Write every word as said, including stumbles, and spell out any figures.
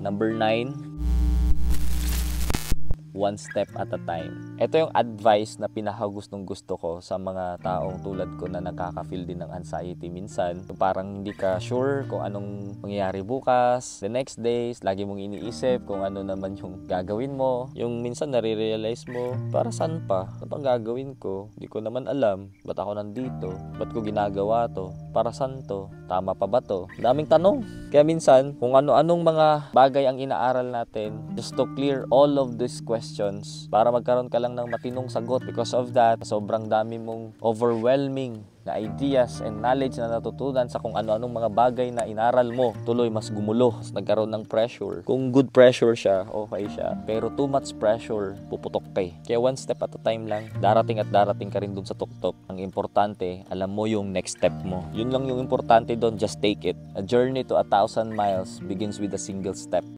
Number nine, one step at a time. Ito yung advice na pinakagustong gusto ko sa mga taong tulad ko na nakaka-feel din ng anxiety minsan. Parang hindi ka sure kung anong mangyayari bukas, the next days, lagi mong iniisip kung ano naman yung gagawin mo. Yung minsan nare-realize mo, para saan pa? Ano bang gagawin ko? Hindi ko naman alam. Ba't ako nandito? Ba't ko ginagawa to? Para saan to? Tama pa ba to? Daming tanong. Kaya minsan, kung ano-anong mga bagay ang inaaral natin, just to clear all of these questions para magkaroon ka lang ng matinong sagot. Because of that, sobrang dami mong overwhelming na ideas and knowledge na natutunan sa kung ano-anong mga bagay na inaral mo. Tuloy mas gumulo, mas nagkaroon ng pressure. Kung good pressure siya, okay siya. Pero too much pressure, puputok ka eh. Kaya one step at a time lang, darating at darating ka rin dun sa tuktok. Ang importante, alam mo yung next step mo. Yun lang yung importante doon, just take it. A journey to a thousand miles begins with a single step.